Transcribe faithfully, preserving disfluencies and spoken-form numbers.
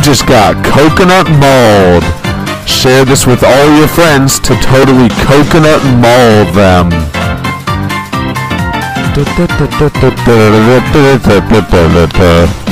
just got coconut mauled. Share this with all your friends to totally coconut maul them.